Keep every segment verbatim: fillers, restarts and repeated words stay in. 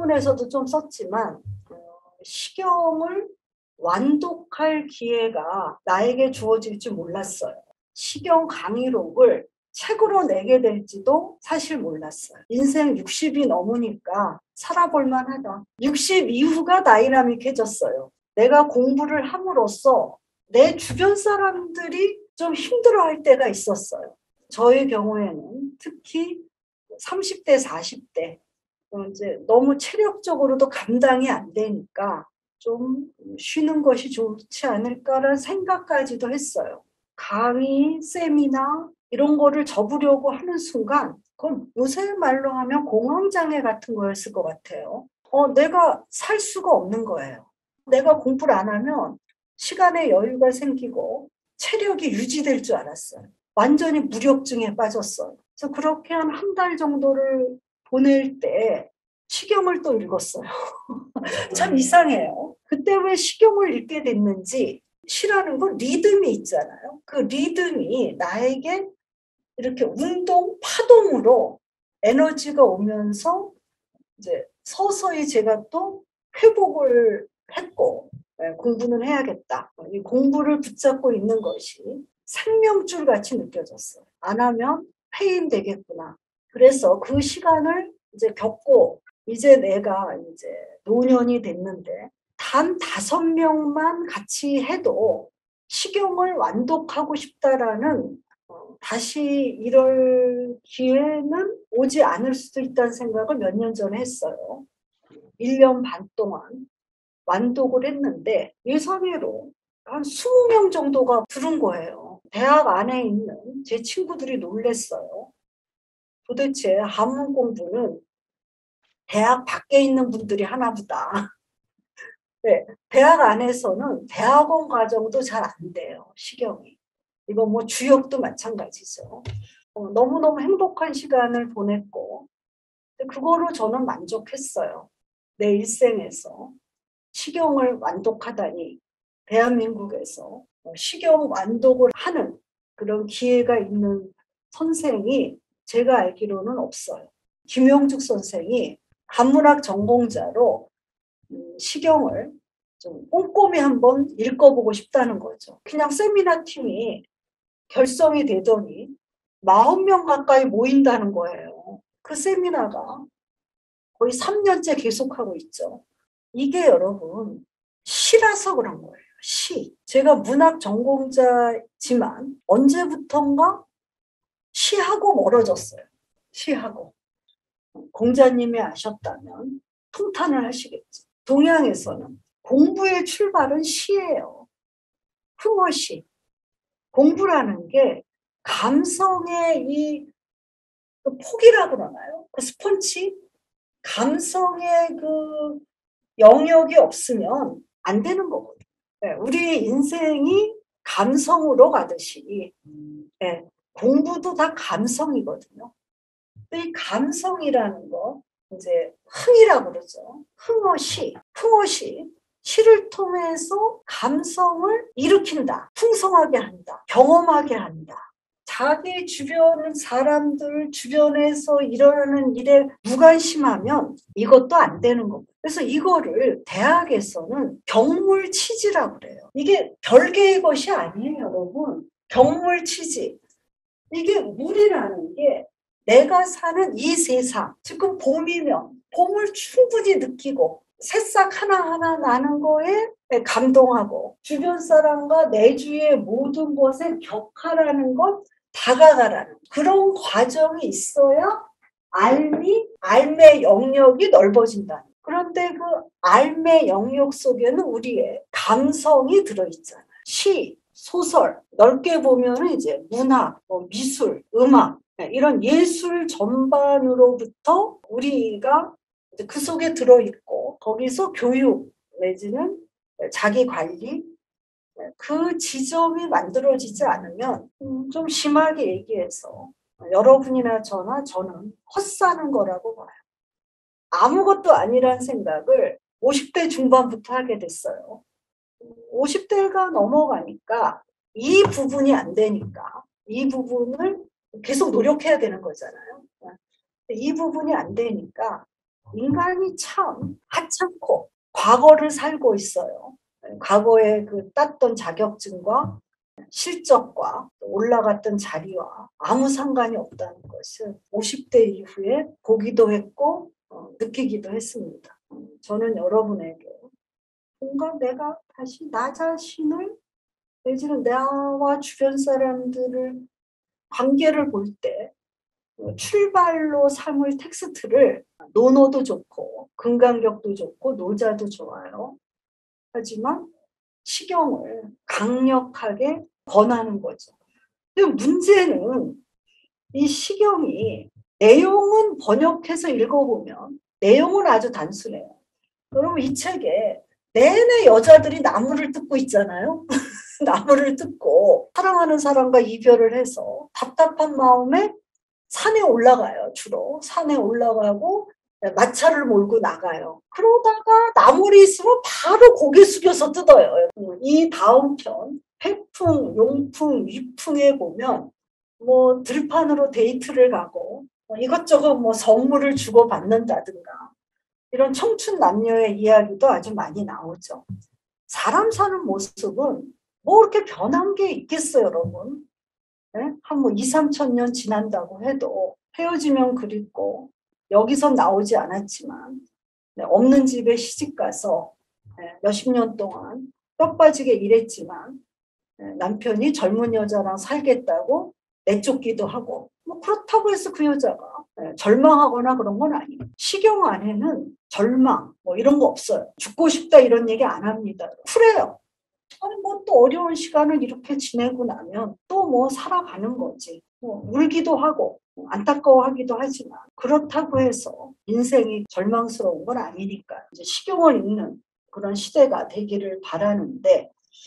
논문에서도 좀 썼지만 어, 시경을 완독할 기회가 나에게 주어질 줄 몰랐어요. 시경 강의록을 책으로 내게 될지도 사실 몰랐어요. 인생 육십이 넘으니까 살아볼 만하다. 육십 이후가 다이나믹해졌어요. 내가 공부를 함으로써 내 주변 사람들이 좀 힘들어할 때가 있었어요. 저의 경우에는 특히 삼십 대, 사십 대 이제 너무 체력적으로도 감당이 안 되니까 좀 쉬는 것이 좋지 않을까라는 생각까지도 했어요. 강의, 세미나 이런 거를 접으려고 하는 순간 그건 요새 말로 하면 공황장애 같은 거였을 것 같아요. 어, 내가 살 수가 없는 거예요. 내가 공부를 안 하면 시간에 여유가 생기고 체력이 유지될 줄 알았어요. 완전히 무력증에 빠졌어요. 그래서 그렇게 한 한 달 정도를 보낼 때 시경을 또 읽었어요. 참 이상해요. 그때 왜 시경을 읽게 됐는지 시라는 건 리듬이 있잖아요. 그 리듬이 나에게 이렇게 운동, 파동으로 에너지가 오면서 이제 서서히 제가 또 회복을 했고 네, 공부는 해야겠다. 이 공부를 붙잡고 있는 것이 생명줄 같이 느껴졌어요. 안 하면 폐인되겠구나. 그래서 그 시간을 이제 겪고 이제 내가 이제 노년이 됐는데 단 다섯 명만 같이 해도 시경을 완독하고 싶다라는 어, 다시 이럴 기회는 오지 않을 수도 있다는 생각을 몇 년 전에 했어요. 일 년 반 동안 완독을 했는데 예상외로 한 이십 명 정도가 들은 거예요. 대학 안에 있는 제 친구들이 놀랬어요. 도대체 한문 공부는 대학 밖에 있는 분들이 하나 보다. 네, 대학 안에서는 대학원 과정도 잘 안 돼요. 시경이. 이거 뭐 주역도 마찬가지죠. 어, 너무너무 행복한 시간을 보냈고 그거로 저는 만족했어요. 내 일생에서 시경을 완독하다니 대한민국에서 시경 완독을 하는 그런 기회가 있는 선생이 제가 알기로는 없어요. 김용죽 선생이 한문학 전공자로 시경을 좀 꼼꼼히 한번 읽어보고 싶다는 거죠. 그냥 세미나 팀이 결성이 되더니 사십 명 가까이 모인다는 거예요. 그 세미나가 거의 삼 년째 계속하고 있죠. 이게 여러분 시라서 그런 거예요. 시. 제가 문학 전공자지만 언제부턴가 시하고 멀어졌어요. 시하고. 공자님이 아셨다면 통탄을 하시겠죠. 동양에서는 공부의 출발은 시예요. 흥어시. 공부라는 게 감성의 이 폭이라고 그러나요? 그 스펀지? 감성의 그 영역이 없으면 안 되는 거거든요. 네, 우리 인생이 감성으로 가듯이 네, 공부도 다 감성이거든요. 이 감성이라는 거 이제 흥이라고 그러죠. 흥어시, 흥어시. 시를 통해서 감성을 일으킨다. 풍성하게 한다. 경험하게 한다. 자기 주변 사람들 주변에서 일어나는 일에 무관심하면 이것도 안 되는 거고. 그래서 이거를 대학에서는 경물치지라고 그래요. 이게 별개의 것이 아니에요, 여러분. 경물치지. 이게 물이라는 게 내가 사는 이 세상, 지금 봄이면 봄을 충분히 느끼고 새싹 하나하나 나는 거에 감동하고 주변 사람과 내 주위의 모든 것에 격하라는 것, 다가가라는 그런 과정이 있어야 알미, 알의 영역이 넓어진다. 그런데 그 알의 영역 속에는 우리의 감성이 들어있잖아요. 시, 소설, 넓게 보면은 이제 문학, 뭐 미술, 음악, 이런 예술 전반으로부터 우리가 그 속에 들어있고 거기서 교육 내지는 자기 관리 그 지점이 만들어지지 않으면 좀 심하게 얘기해서 여러분이나 저나 저는 헛사는 거라고 봐요. 아무것도 아니란 생각을 오십 대 중반부터 하게 됐어요. 오십 대가 넘어가니까 이 부분이 안 되니까 이 부분을 계속 노력해야 되는 거잖아요. 이 부분이 안 되니까 인간이 참 하찮고 과거를 살고 있어요. 과거에 그 땄던 자격증과 실적과 올라갔던 자리와 아무 상관이 없다는 것을 오십 대 이후에 보기도 했고 어, 느끼기도 했습니다. 저는 여러분에게 뭔가 내가 다시 나 자신을 내지는 나와 주변 사람들을 관계를 볼 때 출발로 삼을 텍스트를 논어도 좋고 금강격도 좋고 노자도 좋아요. 하지만 시경을 강력하게 권하는 거죠. 근데 문제는 이 시경이 내용은 번역해서 읽어보면 내용은 아주 단순해요. 여러분 이 책에 내내 여자들이 나무를 뜯고 있잖아요. 나무를 뜯고 사랑하는 사람과 이별을 해서 답답한 마음에 산에 올라가요. 주로 산에 올라가고 마차를 몰고 나가요. 그러다가 나물이 있으면 바로 고개 숙여서 뜯어요. 이 다음 편 회풍, 용풍, 위풍에 보면 뭐 들판으로 데이트를 가고 이것저것 뭐 선물을 주고 받는다든가 이런 청춘 남녀의 이야기도 아주 많이 나오죠. 사람 사는 모습은 뭐 그렇게 변한 게 있겠어요, 여러분? 네? 한 뭐 이, 삼천 년 지난다고 해도 헤어지면 그립고 여기서 나오지 않았지만 네, 없는 집에 시집가서 네, 몇십 년 동안 뼈 빠지게 일했지만 네, 남편이 젊은 여자랑 살겠다고 내쫓기도 하고 뭐 그렇다고 해서 그 여자가 네, 절망하거나 그런 건 아니에요. 시경 안에는 절망 뭐 이런 거 없어요. 죽고 싶다 이런 얘기 안 합니다. 쿨해요. 아니 뭐 또 어려운 시간을 이렇게 지내고 나면 또 뭐 살아가는 거지. 뭐 울기도 하고 안타까워하기도 하지만 그렇다고 해서 인생이 절망스러운 건 아니니까 이제 시경을 읽는 그런 시대가 되기를 바라는데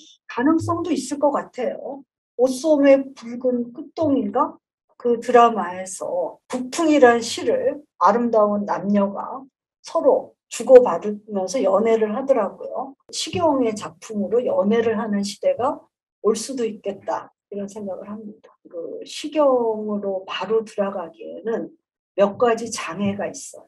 가능성도 있을 것 같아요. 옷소매 붉은 끝동인가? 그 드라마에서 북풍이란 시를 아름다운 남녀가 서로 주고받으면서 연애를 하더라고요. 시경의 작품으로 연애를 하는 시대가 올 수도 있겠다 이런 생각을 합니다. 그 시경으로 바로 들어가기에는 몇 가지 장애가 있어요.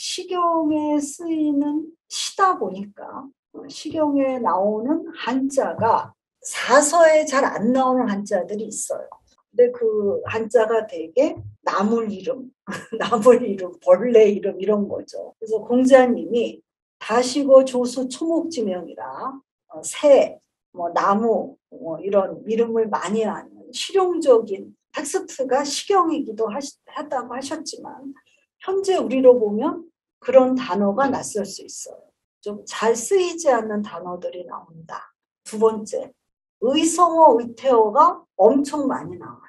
시경에 쓰이는 시다 보니까 시경에 나오는 한자가 사서에 잘 안 나오는 한자들이 있어요. 근데 그 한자가 되게 나물 이름, 나물 이름, 벌레 이름 이런 거죠. 그래서 공자님이 다시고 조수 초목지명이라 어, 새, 뭐 나무 뭐 이런 이름을 많이 하는 실용적인 텍스트가 시경이기도 하시, 하다고 하셨지만 현재 우리로 보면 그런 단어가 낯설 수 있어요. 좀 잘 쓰이지 않는 단어들이 나온다. 두 번째, 의성어, 의태어가 엄청 많이 나와요.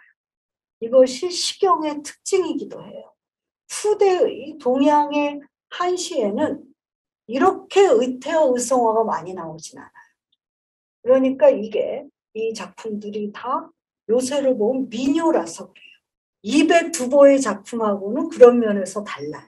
이것이 시경의 특징이기도 해요. 후대의 동양의 한시에는 이렇게 의태어, 의성어가 많이 나오진 않아요. 그러니까 이게 이 작품들이 다 요새를 보면 민요라서 그래요. 이백두 보의 작품하고는 그런 면에서 달라요.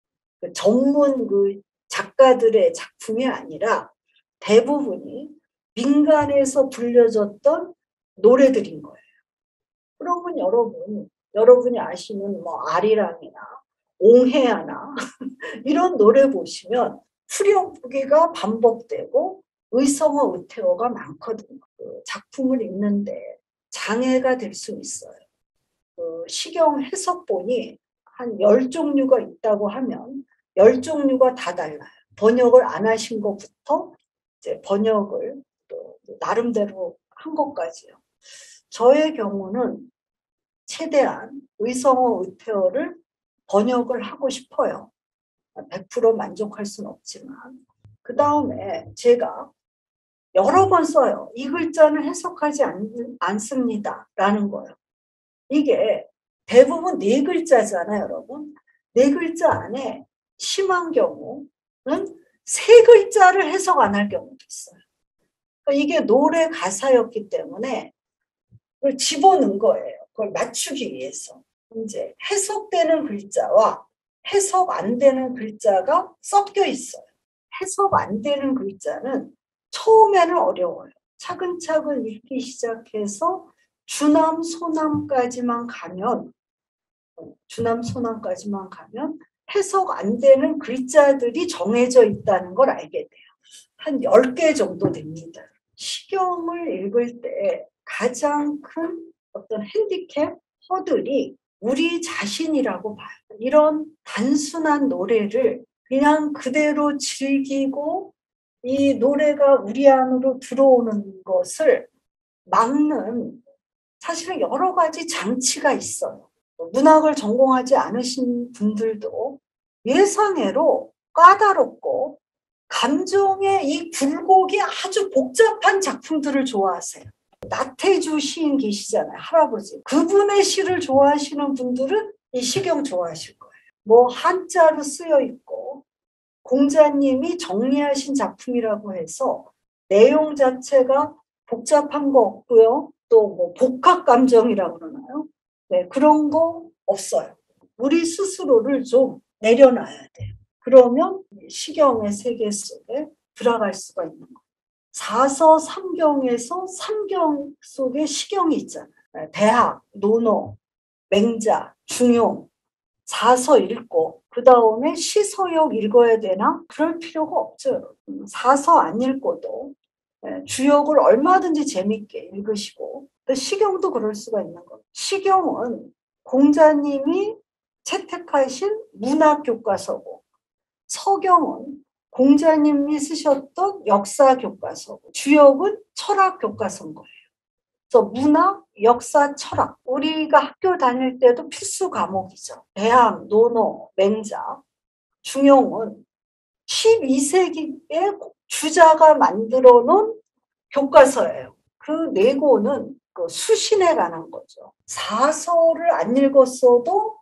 전문 그 작가들의 작품이 아니라 대부분이 민간에서 불려졌던 노래들인 거예요. 그러면 여러분, 여러분이 아시는 뭐 아리랑이나 옹해야나 이런 노래 보시면 후렴구기가 반복되고 의성어, 의태어가 많거든요. 그 작품을 읽는데 장애가 될 수 있어요. 그 시경 해석본이 한 열 종류가 있다고 하면 열 종류가 다 달라요. 번역을 안 하신 것부터 이제 번역을 또 나름대로 한 것까지요. 저의 경우는 최대한 의성어, 의태어를 번역을 하고 싶어요. 백 퍼센트 만족할 수는 없지만. 그 다음에 제가 여러 번 써요. 이 글자는 해석하지 않, 않습니다. 라는 거예요. 이게 대부분 네 글자잖아요, 여러분. 네 글자 안에 심한 경우는 세 글자를 해석 안 할 경우도 있어요. 그러니까 이게 노래 가사였기 때문에 그걸 집어넣은 거예요. 그걸 맞추기 위해서. 이제 해석되는 글자와 해석 안 되는 글자가 섞여 있어요. 해석 안 되는 글자는 처음에는 어려워요. 차근차근 읽기 시작해서 주남, 소남까지만 가면 주남, 소남까지만 가면 해석 안 되는 글자들이 정해져 있다는 걸 알게 돼요. 한 열 개 정도 됩니다. 시경을 읽을 때 가장 큰 어떤 핸디캡, 허들이 우리 자신이라고 봐요. 이런 단순한 노래를 그냥 그대로 즐기고 이 노래가 우리 안으로 들어오는 것을 막는 사실은 여러 가지 장치가 있어요. 문학을 전공하지 않으신 분들도 예상외로 까다롭고 감정의 이 굴곡이 아주 복잡한 작품들을 좋아하세요. 나태주 시인 계시잖아요. 할아버지. 그분의 시를 좋아하시는 분들은 이 시경 좋아하실 거예요. 뭐 한자로 쓰여 있고 공자님이 정리하신 작품이라고 해서 내용 자체가 복잡한 거 없고요. 또 뭐 복합 감정이라고 그러나요? 네, 그런 거 없어요. 우리 스스로를 좀 내려놔야 돼요. 그러면 시경의 세계 속에 들어갈 수가 있는 거예요. 사서 삼경에서 삼경 속에 시경이 있잖아요. 대학, 논어, 맹자, 중용, 사서 읽고 그 다음에 시서역 읽어야 되나? 그럴 필요가 없죠. 사서 안 읽고도 주역을 얼마든지 재밌게 읽으시고 시경도 그럴 수가 있는 거예요. 시경은 공자님이 채택하신 문학 교과서고 서경은 공자님이 쓰셨던 역사 교과서고 주역은 철학 교과서인 거예요. 그래서 문학, 역사, 철학 우리가 학교 다닐 때도 필수 과목이죠. 대학, 논어, 맹자, 중용은 십이 세기에 주자가 만들어 놓은 교과서예요. 그 네 권은 그 수신에 관한 거죠. 사서를 안 읽었어도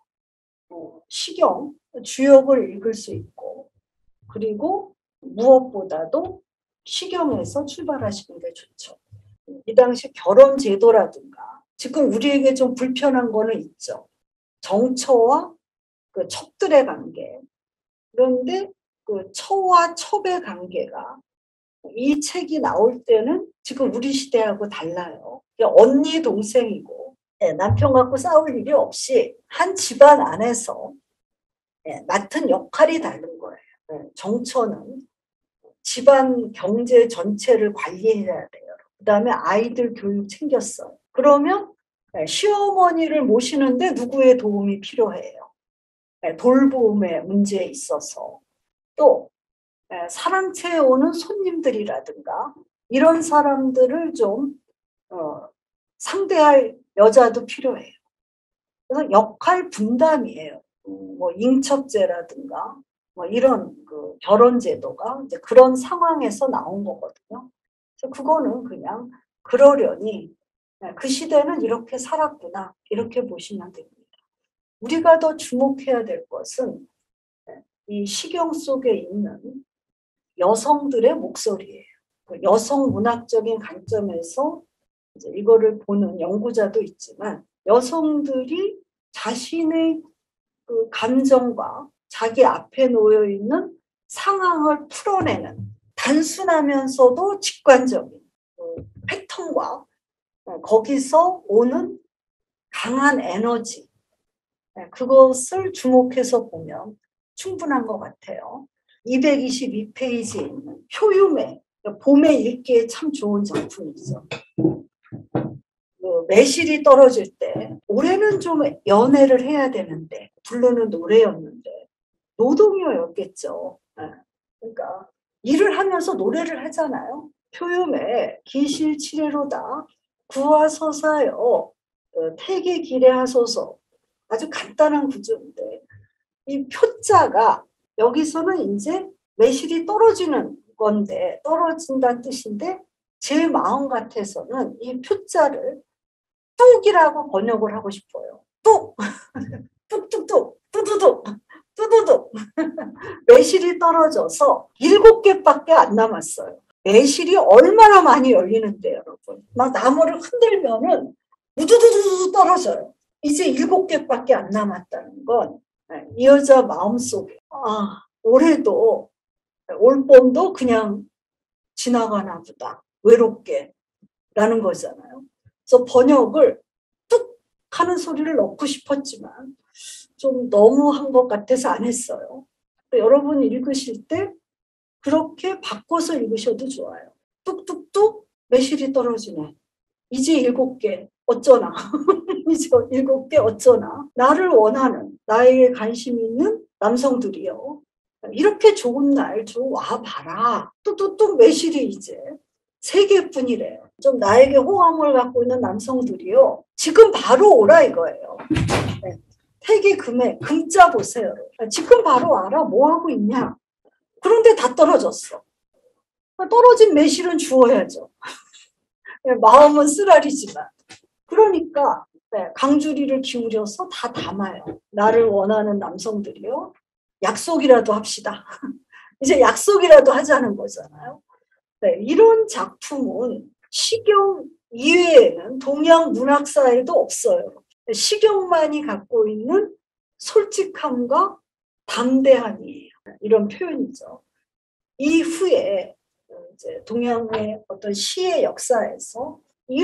시경, 주역을 읽을 수 있고 그리고 무엇보다도 시경에서 출발하시는 게 좋죠. 이 당시 결혼 제도라든가 지금 우리에게 좀 불편한 거는 있죠. 정처와 그 첩들의 관계. 그런데 그 처와 첩의 관계가 이 책이 나올 때는 지금 우리 시대하고 달라요. 언니 동생이고 남편 갖고 싸울 일이 없이 한 집안 안에서 맡은 역할이 다른 거예요. 정처는 집안 경제 전체를 관리해야 돼요. 그 다음에 아이들 교육 챙겼어요. 그러면 시어머니를 모시는데 누구의 도움이 필요해요. 돌봄의 문제에 있어서 또 사랑채에 오는 손님들이라든가 이런 사람들을 좀 어, 상대할 여자도 필요해요. 그래서 역할 분담이에요. 뭐 인척제라든가 뭐 이런 그 결혼 제도가 이제 그런 상황에서 나온 거거든요. 그래서 그거는 그냥 그러려니 그 시대는 이렇게 살았구나 이렇게 보시면 됩니다. 우리가 더 주목해야 될 것은 이 시경 속에 있는 여성들의 목소리예요. 여성 문학적인 관점에서 이제 이거를 보는 연구자도 있지만 여성들이 자신의 그 감정과 자기 앞에 놓여 있는 상황을 풀어내는 단순하면서도 직관적인 그 패턴과 거기서 오는 강한 에너지 그것을 주목해서 보면 충분한 것 같아요. 이백이십이 페이지에 있는 효유매, 봄에 읽기에 참 좋은 작품이죠. 그 매실이 떨어질 때 올해는 좀 연애를 해야 되는데 부르는 노래였는데 노동요였겠죠. 그러니까 일을 하면서 노래를 하잖아요. 효유매 기실치레로다 구하서사여 태계 기례하소서 아주 간단한 구조인데 이 표자가 여기서는 이제 매실이 떨어지는 건데 떨어진다는 뜻인데 제 마음 같아서는 이 표자를 뚝이라고 번역을 하고 싶어요. 뚝! 뚝뚝뚝! 뚜두둑! 뚜두둑! 매실이 떨어져서 일곱 개밖에 안 남았어요. 매실이 얼마나 많이 열리는데 여러분. 막 나무를 흔들면은 우두두두두 떨어져요. 이제 일곱 개밖에 안 남았다는 건 이 여자 마음속에 아 올해도 올 봄도 그냥 지나가나 보다 외롭게 라는 거잖아요. 그래서 번역을 뚝 하는 소리를 넣고 싶었지만 좀 너무한 것 같아서 안 했어요. 여러분 읽으실 때 그렇게 바꿔서 읽으셔도 좋아요. 뚝뚝뚝 매실이 떨어지네. 이제 일곱 개 어쩌나. 이제 일곱 개 어쩌나. 나를 원하는, 나에게 관심 있는 남성들이요. 이렇게 좋은 날 좀 와봐라. 뚝뚝뚝 매실이 이제 세 개뿐이래요. 좀 나에게 호감을 갖고 있는 남성들이요. 지금 바로 오라 이거예요. 네. 태기 금에 금자 보세요. 지금 바로 와라. 뭐 하고 있냐. 그런데 다 떨어졌어. 떨어진 매실은 주워야죠. 마음은 쓰라리지만. 그러니까 강주리를 기울여서 다 담아요. 나를 원하는 남성들이요. 약속이라도 합시다. 이제 약속이라도 하자는 거잖아요. 네, 이런 작품은 시경 이외에는 동양 문학사에도 없어요. 시경만이 갖고 있는 솔직함과 담대함이에요. 이런 표현이죠. 이후에 이제 동양의 어떤 시의 역사에서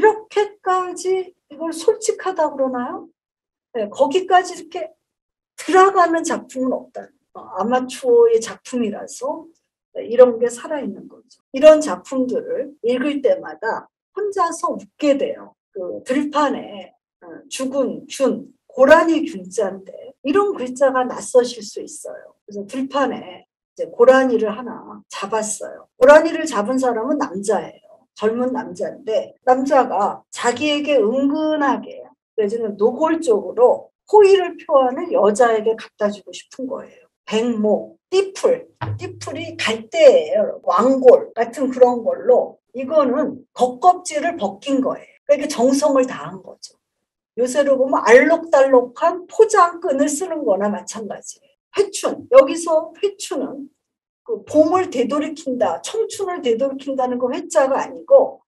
이렇게까지 이걸 솔직하다고 그러나요? 네, 거기까지 이렇게 들어가는 작품은 없다. 아마추어의 작품이라서 이런 게 살아있는 거죠. 이런 작품들을 읽을 때마다 혼자서 웃게 돼요. 그 들판에 죽은 균, 고라니 균자인데 이런 글자가 낯서실 수 있어요. 그래서 들판에 이제 고라니를 하나 잡았어요. 고라니를 잡은 사람은 남자예요. 젊은 남자인데 남자가 자기에게 은근하게 내지는 노골적으로 호의를 표하는 여자에게 갖다 주고 싶은 거예요. 백모, 띠풀, 띠풀이 갈대예요. 왕골 같은 그런 걸로 이거는 겉껍질을 벗긴 거예요. 그러니까 정성을 다한 거죠. 요새로 보면 알록달록한 포장끈을 쓰는 거나 마찬가지예요. 회춘, 여기서 회춘은 그 봄을 되돌이킨다, 청춘을 되돌이킨다는 거 회자가 아니고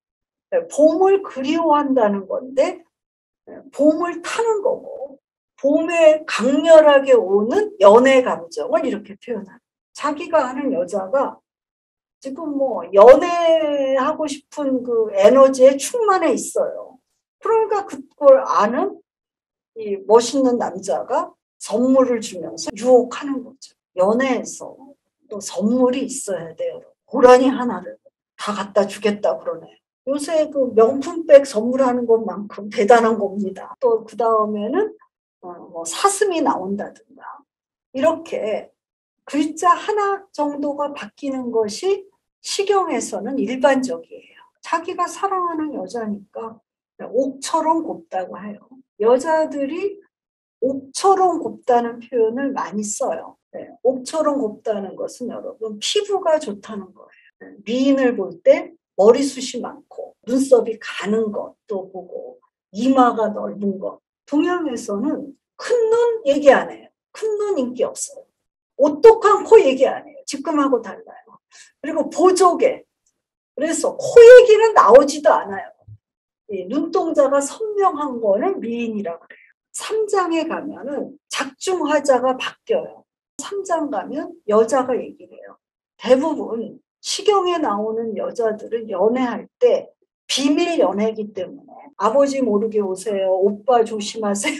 봄을 그리워한다는 건데 봄을 타는 거고 봄에 강렬하게 오는 연애 감정을 이렇게 표현합니다. 자기가 아는 여자가 지금 뭐 연애하고 싶은 그 에너지에 충만해 있어요. 그러니까 그걸 아는 이 멋있는 남자가 선물을 주면서 유혹하는 거죠. 연애에서 또 선물이 있어야 돼요. 고라니 하나를 다 갖다 주겠다 그러네. 요새 그 명품백 선물하는 것만큼 대단한 겁니다. 또 그 다음에는 어, 뭐 사슴이 나온다든가 이렇게 글자 하나 정도가 바뀌는 것이 시경에서는 일반적이에요. 자기가 사랑하는 여자니까 옥처럼 곱다고 해요. 여자들이 옥처럼 곱다는 표현을 많이 써요. 네, 옥처럼 곱다는 것은 여러분 피부가 좋다는 거예요. 네, 미인을 볼 때 머리숱이 많고 눈썹이 가는 것도 보고 이마가 넓은 것. 동양에서는 큰 눈 얘기 안 해요. 큰 눈 인기 없어요. 오똑한 코 얘기 안 해요. 지금하고 달라요. 그리고 보조개. 그래서 코 얘기는 나오지도 않아요. 이 눈동자가 선명한 거는 미인이라고 그래요. 삼 장에 가면은 작중화자가 바뀌어요. 삼 장 가면 여자가 얘기를 해요. 대부분 시경에 나오는 여자들은 연애할 때 비밀 연애이기 때문에 아버지 모르게 오세요. 오빠 조심하세요.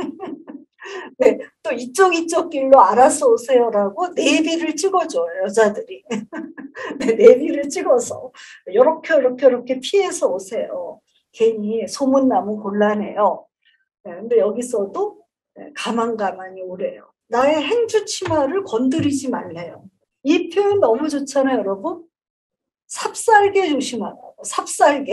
네, 또 이쪽 이쪽 길로 알아서 오세요라고 내비를 찍어줘요. 여자들이. 네, 내비를 찍어서 이렇게 이렇게 이렇게 피해서 오세요. 괜히 소문나면 곤란해요. 네, 근데 여기서도 가만가만히 오래요. 나의 행주 치마를 건드리지 말래요. 이 표현 너무 좋잖아요, 여러분. 삽살개 조심하라고. 삽살개.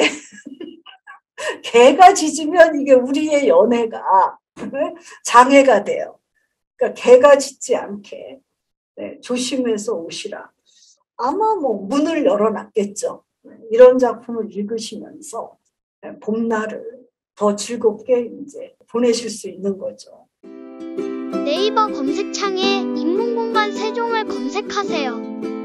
개가 짖으면 이게 우리의 연애가 장애가 돼요. 그러니까 개가 짖지 않게 네, 조심해서 오시라. 아마 뭐 문을 열어놨겠죠. 이런 작품을 읽으시면서 봄날을 더 즐겁게 이제 보내실 수 있는 거죠. 네이버 검색창에 인문공간 세종을 검색하세요.